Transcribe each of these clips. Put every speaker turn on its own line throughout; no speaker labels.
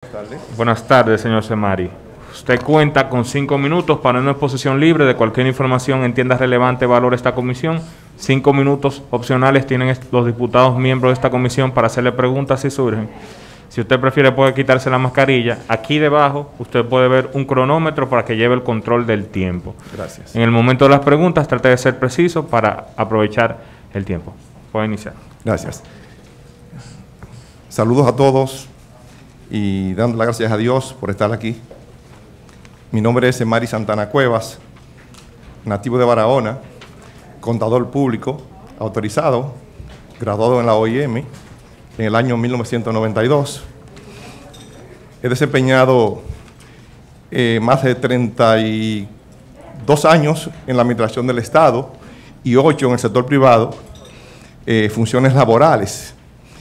tardes.
Buenas tardes, señor Semari. Usted cuenta con 5 minutos para una exposición libre de cualquier información entienda relevante valor esta comisión. 5 minutos opcionales tienen los diputados miembros de esta comisión para hacerle preguntas si surgen. Si usted prefiere puede quitarse la mascarilla. Aquí debajo usted puede ver un cronómetro para que lleve el control del tiempo.
Gracias.
En el momento de las preguntas trate de ser preciso para aprovechar el tiempo. Puede iniciar.
Gracias. Saludos a todos y dando las gracias a Dios por estar aquí. Mi nombre es Semari Santana Cuevas, nativo de Barahona, contador público, autorizado, graduado en la OIM en el año 1992. He desempeñado más de 32 años en la administración del Estado y 8 en el sector privado, funciones laborales.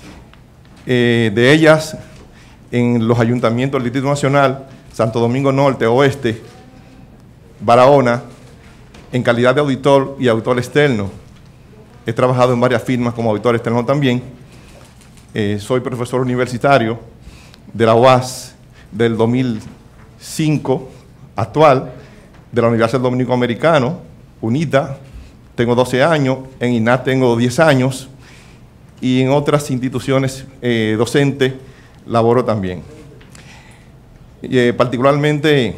De ellas, en los ayuntamientos del Distrito Nacional, Santo Domingo Norte, Oeste, Barahona, en calidad de auditor y auditor externo. He trabajado en varias firmas como auditor externo también. Soy profesor universitario de la UAS del 2005, actual, de la Universidad Dominico Americano, UNITA, tengo 12 años, en INAT tengo 10 años, y en otras instituciones docentes laboro también. Particularmente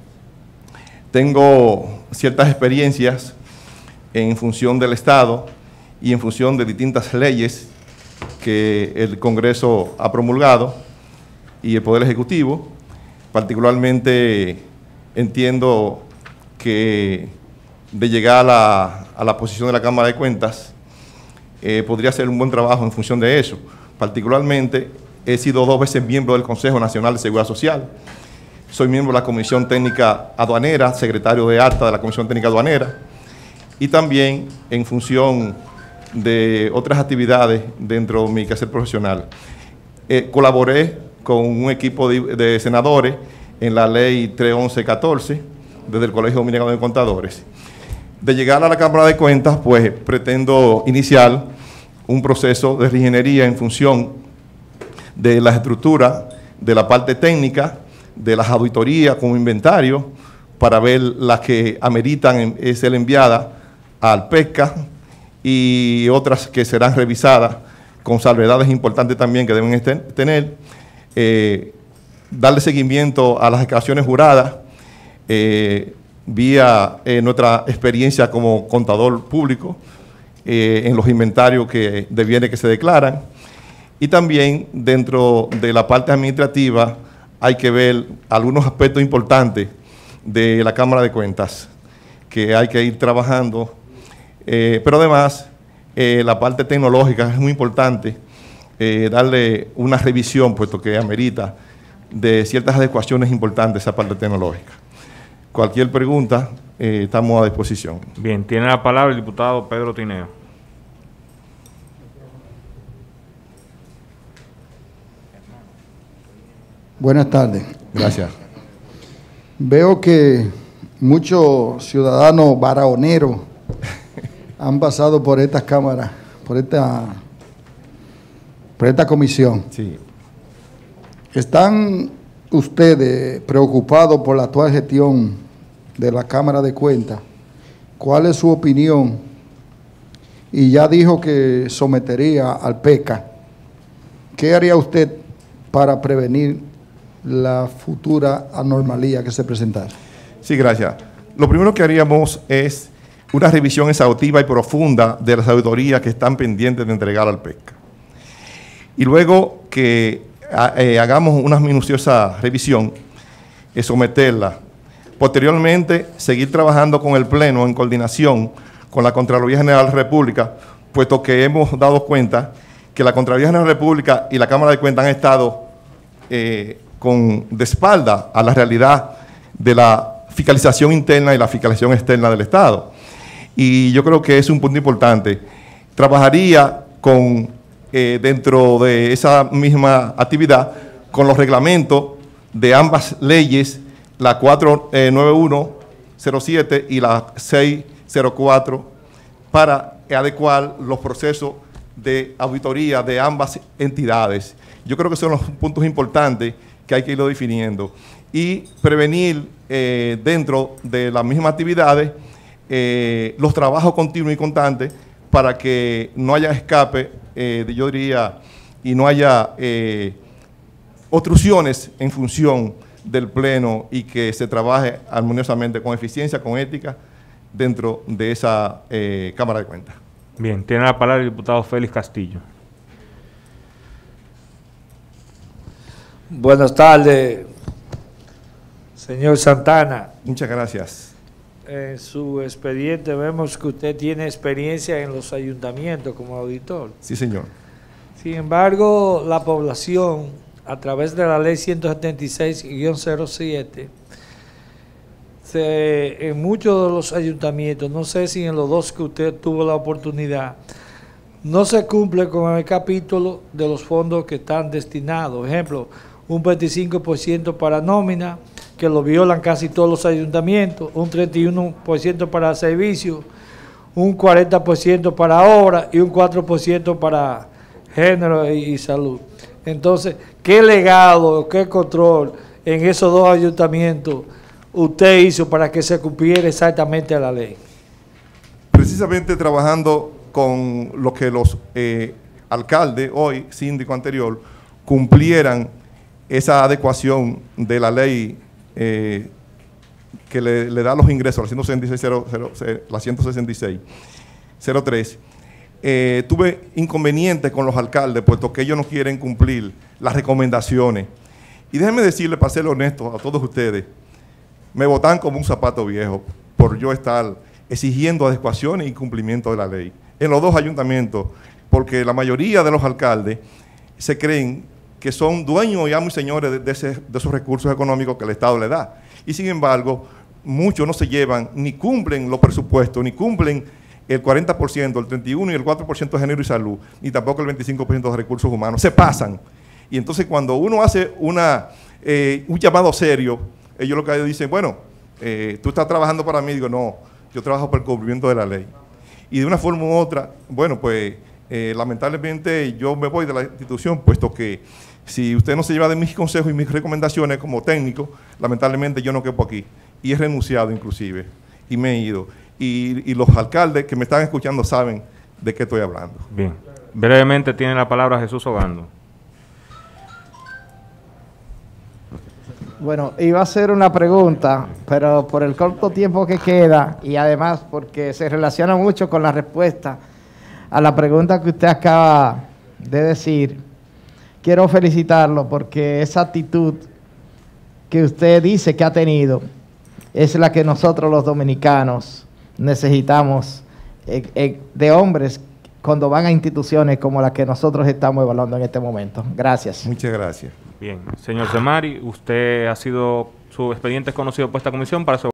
tengo ciertas experiencias en función del Estado y en función de distintas leyes que el Congreso ha promulgado y el Poder Ejecutivo. Particularmente entiendo que de llegar a la posición de la Cámara de Cuentas podría ser un buen trabajo en función de eso. Particularmente he sido 2 veces miembro del Consejo Nacional de Seguridad Social. Soy miembro de la Comisión Técnica Aduanera, secretario de acta de la Comisión Técnica Aduanera, y también en función de otras actividades dentro de mi quehacer profesional. Colaboré con un equipo de senadores en la Ley 311-14 desde el Colegio Dominicano de Contadores. De llegar a la Cámara de Cuentas, pues pretendo iniciar un proceso de reingeniería en función de las estructuras, de la parte técnica, de las auditorías como inventario, para ver las que ameritan ser enviadas al PESCA y otras que serán revisadas con salvedades importantes también que deben tener, darle seguimiento a las declaraciones juradas vía nuestra experiencia como contador público en los inventarios de bienes que se declaran, y también dentro de la parte administrativa hay que ver algunos aspectos importantes de la Cámara de Cuentas que hay que ir trabajando, pero además la parte tecnológica es muy importante, darle una revisión, puesto que amerita, de ciertas adecuaciones importantes a esa parte tecnológica. Cualquier pregunta, estamos a disposición.
Bien, tiene la palabra el diputado Pedro Tineo.
Buenas tardes.
Gracias.
Veo que muchos ciudadanos barahoneros han pasado por estas cámaras, por esta comisión.
Sí.
¿Están ustedes preocupados por la actual gestión de la Cámara de Cuentas? ¿Cuál es su opinión? Y ya dijo que sometería al PESCA. ¿Qué haría usted para prevenir la futura anormalía que se presentara?
Sí, gracias. Lo primero que haríamos es una revisión exhaustiva y profunda de las auditorías que están pendientes de entregar al PESCA. Y luego que hagamos una minuciosa revisión, someterla. Posteriormente, seguir trabajando con el Pleno en coordinación con la Contraloría General de la República, puesto que hemos dado cuenta que la Contraloría General de la República y la Cámara de Cuentas han estado de espalda a la realidad de la fiscalización interna y la fiscalización externa del Estado. Y yo creo que es un punto importante. Trabajaría dentro de esa misma actividad con los reglamentos de ambas leyes, la 49107 y la 604, para adecuar los procesos de auditoría de ambas entidades. Yo creo que son los puntos importantes que hay que irlo definiendo. Y prevenir dentro de las mismas actividades los trabajos continuos y constantes para que no haya escape, yo diría, y no haya obstrucciones en función del Pleno y que se trabaje armoniosamente con eficiencia, con ética, dentro de esa Cámara de Cuentas.
Bien, tiene la palabra el diputado Félix Castillo.
Buenas tardes, señor Santana.
Muchas gracias.
En su expediente vemos que usted tiene experiencia en los ayuntamientos como auditor.
Sí, señor.
Sin embargo, la población, a través de la ley 176-07, en muchos de los ayuntamientos, no sé si en los dos que usted tuvo la oportunidad, no se cumple con el capítulo de los fondos que están destinados. Ejemplo, un 25% para nómina, que lo violan casi todos los ayuntamientos, un 31% para servicios, un 40% para obras y un 4% para género y salud. Entonces, ¿qué legado, qué control en esos dos ayuntamientos usted hizo para que se cumpliera exactamente la ley?
Precisamente trabajando con lo que los alcaldes, hoy síndico anterior, cumplieran esa adecuación de la ley que le da los ingresos, la 166-03, tuve inconvenientes con los alcaldes, puesto que ellos no quieren cumplir las recomendaciones. Y déjenme decirle, para ser honesto a todos ustedes, me botan como un zapato viejo por yo estar exigiendo adecuaciones y cumplimiento de la ley en los dos ayuntamientos, porque la mayoría de los alcaldes se creen que son dueños y amos y señores de esos recursos económicos que el Estado le da. Y sin embargo, muchos no se llevan, ni cumplen los presupuestos, ni cumplen el 40%, el 31% y el 4% de género y salud, ni tampoco el 25% de recursos humanos. Se pasan. Y entonces cuando uno hace un llamado serio, ellos lo que dicen, bueno, tú estás trabajando para mí. Digo, no, yo trabajo por el cumplimiento de la ley. Y de una forma u otra, bueno, pues lamentablemente yo me voy de la institución, puesto que si usted no se lleva de mis consejos y mis recomendaciones como técnico, lamentablemente yo no quepo aquí. Y he renunciado inclusive, y me he ido. Y los alcaldes que me están escuchando saben de qué estoy hablando.
Bien. Brevemente tiene la palabra Jesús Ogando.
Bueno, iba a hacer una pregunta, pero por el corto tiempo que queda y además porque se relaciona mucho con la respuesta a la pregunta que usted acaba de decir, quiero felicitarlo porque esa actitud que usted dice que ha tenido es la que nosotros los dominicanos necesitamos de hombres cuando van a instituciones como la que nosotros estamos evaluando en este momento. Gracias.
Muchas gracias.
Bien. Señor Semari, usted ha sido, su expediente es conocido por esta comisión para su